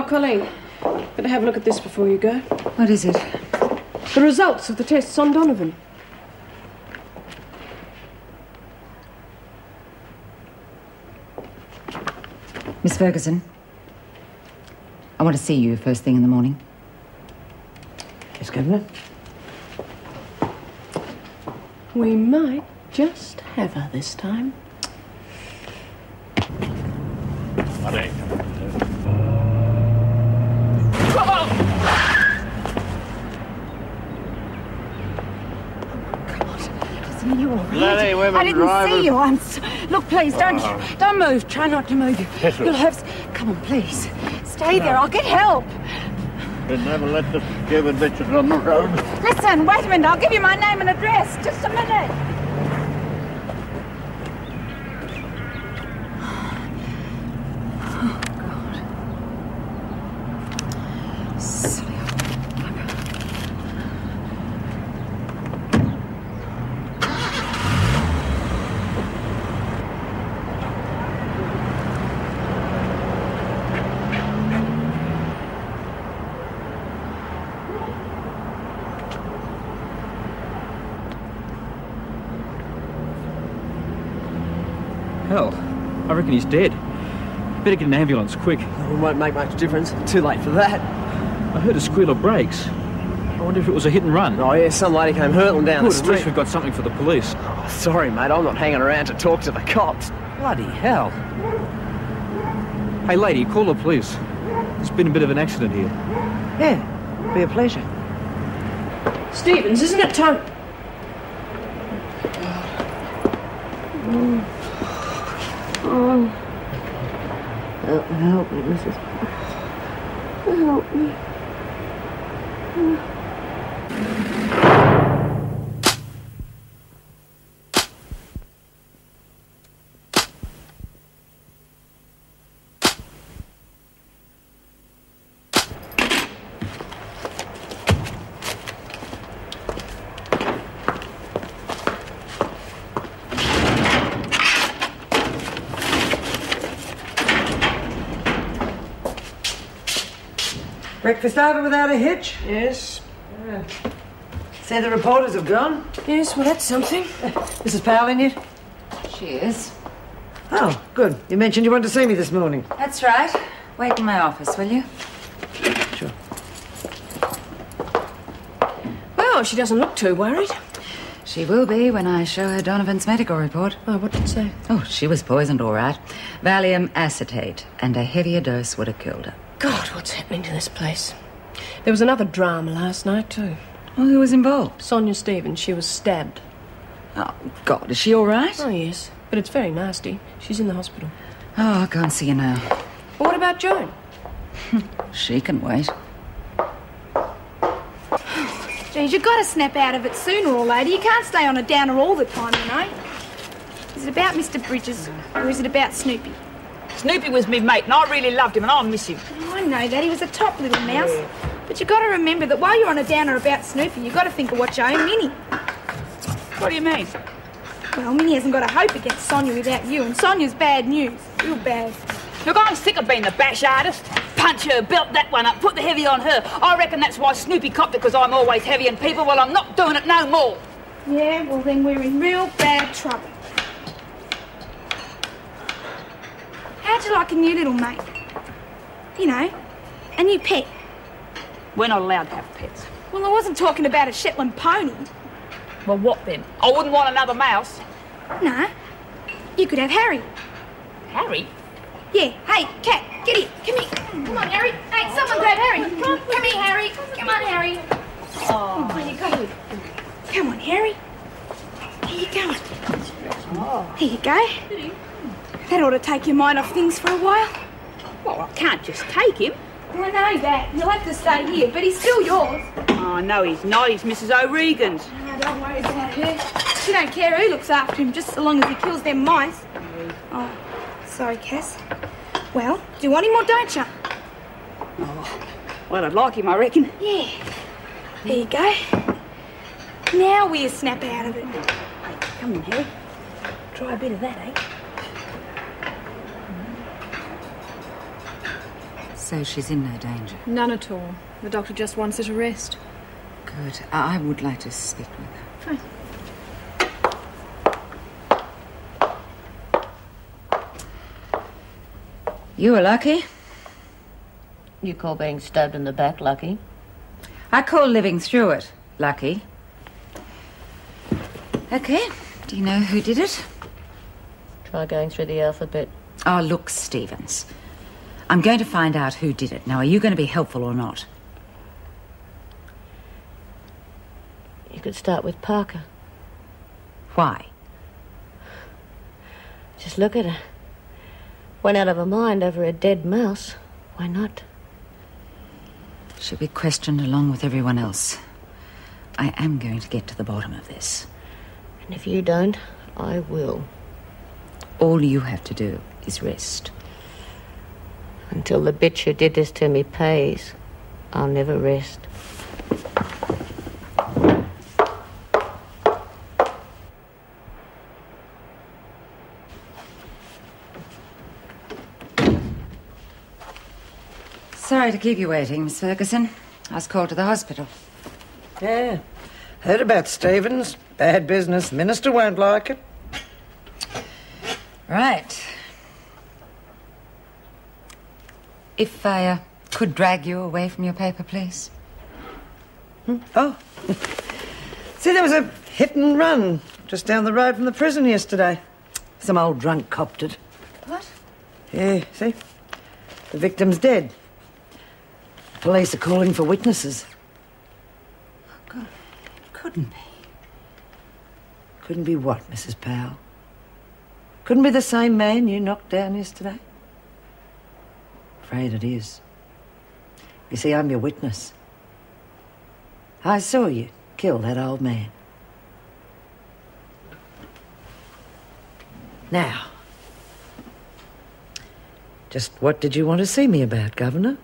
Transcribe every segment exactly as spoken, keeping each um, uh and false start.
Colleen. Better have a look at this before you go. What is it? The results of the tests on Donovan. Miss Ferguson, I want to see you first thing in the morning. Yes, Governor. We might just have her this time. Honey. Are you all right? Bloody women I didn't drivers. see you. I'm so... Look, please, don't Oh. don't move. Try not to move. Yes, You'll have... s- Come on, please. Stay there. I'll get help. They never let the stupid bitches on the road. Listen, wait a minute. I'll give you my name and address. Just a minute. Oh, God. Silly old bugger. Hell, I reckon he's dead. Better get an ambulance, quick. It won't make much difference. Too late for that. I heard a squeal of brakes. I wonder if it was a hit and run. Oh, yeah, some lady came hurtling down Good, the at street. least we've got something for the police. Oh, sorry, mate. I'm not hanging around to talk to the cops. Bloody hell. Hey, lady, call the police. There's been a bit of an accident here. Yeah, be a pleasure. Stevens, isn't it time? Oh. Help, help me, Missus Help me. Breakfast over without a hitch? Yes. Yeah. Say the reporters have gone. Yes, well, that's something. Missus Powell in yet? She is. Oh, good. You mentioned you wanted to see me this morning. That's right. Wait in my office, will you? Sure. Well, she doesn't look too worried. She will be when I show her Donovan's medical report. Oh, what did it say? Oh, she was poisoned, all right. Valium acetate, and a heavier dose would have killed her. God, what's happening to this place? There was another drama last night, too. Oh, who was involved? Sonia Stevens, she was stabbed. Oh, God, is she all right? Oh, yes, but it's very nasty. She's in the hospital. Oh, I can't see you now. But what about Joan? She can wait. Geez, you've got to snap out of it sooner, old lady. You can't stay on a downer all the time, you know. Is it about Mister Bridges, or is it about Snoopy? Snoopy was me mate, and I really loved him, and I miss him. Oh, I know that. He was a top little mouse. But you've got to remember that while you're on a downer about Snoopy, you've got to think of what you own Minnie. What do you mean? Well, Minnie hasn't got a hope against Sonia without you, and Sonia's bad news. Real bad. Look, I'm sick of being the bash artist. Punch her, belt that one up, put the heavy on her. I reckon that's why Snoopy copped it, because I'm always heavy and people. Well, I'm not doing it no more. Yeah, well then we're in real bad trouble. How'd you like a new little mate? You know, a new pet. We're not allowed to have pets. Well, I wasn't talking about a Shetland pony. Well, what then? I wouldn't want another mouse. Nah, you could have Harry. Harry? Yeah, hey, Cat, get here. Come here. Come on, Harry. Hey, someone grab Harry. Come on, come here, Harry. Come on, Harry. Oh, there you go. Come on, Harry. Here you go. Oh. Here you go. That ought to take your mind off things for a while. Well, I can't just take him. Well, I know that. You'll have to stay here, but he's still yours. Oh, no, he's not. He's Missus O'Regan's. No, don't worry about her. She don't care who looks after him, just so long as he kills them mice. Oh, sorry, Cass. Well, do you want him or don't you? Oh, well, I'd like him, I reckon. Yeah. There you go. Now we'll snap out of it. Hey, come on, Harry. Try a bit of that, eh? So she's in no danger? None at all. The doctor just wants her to rest. Good. I I would like to speak with her. Fine. You were lucky. You call being stabbed in the back lucky? I call living through it lucky. Okay. Do you know who did it? Try going through the alphabet. Oh, look, Stevens. I'm going to find out who did it. Now, are you going to be helpful or not? You could start with Parker. Why? Just look at her. Went out of her mind over a dead mouse. Why not? She'll be questioned along with everyone else. I am going to get to the bottom of this. And if you don't, I will. All you have to do is rest. Until the bitch who did this to me pays, I'll never rest. Sorry to keep you waiting, Miss Ferguson. I was called to the hospital. Yeah. Heard about Stevens. Bad business. Minister won't like it. Right. If I uh, could drag you away from your paper, please. Hmm? Oh. See, there was a hit and run just down the road from the prison yesterday. Some old drunk copped it. What? Yeah, see? The victim's dead. The police are calling for witnesses. Oh, God. Couldn't be. Couldn't be what, Missus Powell? Couldn't be the same man you knocked down yesterday? Afraid it is. You see, I'm your witness. I saw you kill that old man. Now, just what did you want to see me about, Governor?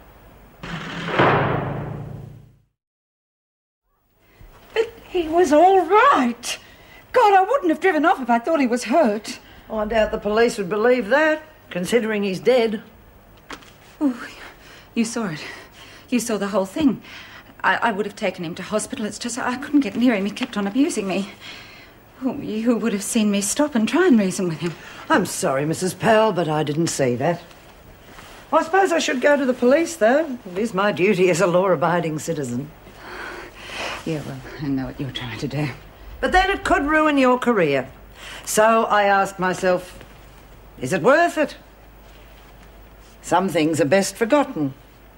But he was all right. God, I wouldn't have driven off if I thought he was hurt. Oh, I doubt the police would believe that, considering he's dead. Oh, you saw it. You saw the whole thing. I, I would have taken him to hospital. It's just I couldn't get near him. He kept on abusing me. Oh, you would have seen me stop and try and reason with him. I'm sorry, Missus Powell, but I didn't see that. I suppose I should go to the police, though. It is my duty as a law-abiding citizen. Yeah, well, I know what you're trying to do. But then it could ruin your career. So I asked myself, is it worth it? Some things are best forgotten.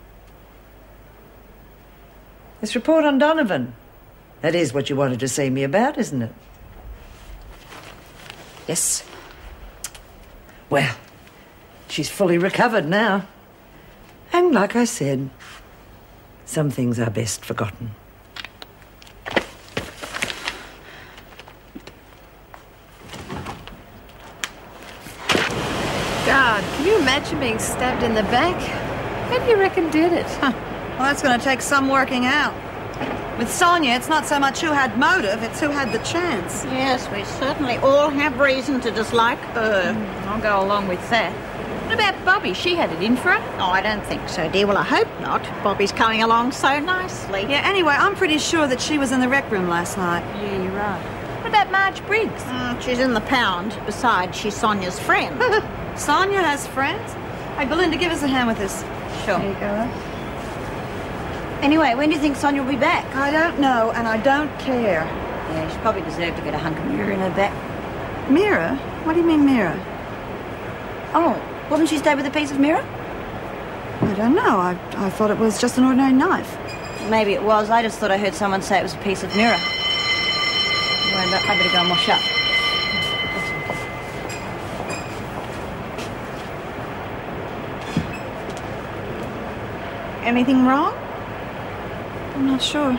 This report on Donovan, that is what you wanted to see me about, isn't it? Yes. Well, she's fully recovered now. And like I said, some things are best forgotten. God, can you imagine being stabbed in the back? How do you reckon did it? Huh. Well, that's going to take some working out. With Sonia, it's not so much who had motive, it's who had the chance. Yes, we certainly all have reason to dislike her. Mm, I'll go along with that. What about Bobby? She had it in for her? Oh, I don't think so, dear. Well, I hope not. Bobby's coming along so nicely. Yeah, anyway, I'm pretty sure that she was in the rec room last night. Yeah, you're right. What about Marge Briggs? Mm, she's in the pound. Besides, she's Sonia's friend. Sonia has friends? Hey, Belinda, give us a hand with this. Sure. There you go. Anyway, when do you think Sonia will be back? I don't know, and I don't care. Yeah, she probably deserved to get a hunk of mirror in her back. Mirror? What do you mean, mirror? Oh, wasn't she stabbed with a piece of mirror? I don't know. I, I thought it was just an ordinary knife. Maybe it was. I just thought I heard someone say it was a piece of mirror. Anyway, I better go and wash up. Anything wrong? I'm not sure.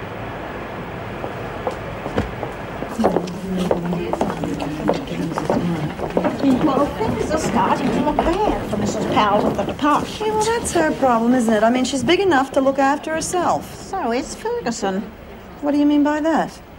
Well, things are starting to look bad for Missus Powell at the department. Yeah, well, that's her problem, isn't it? I mean, she's big enough to look after herself. So is Ferguson. What do you mean by that?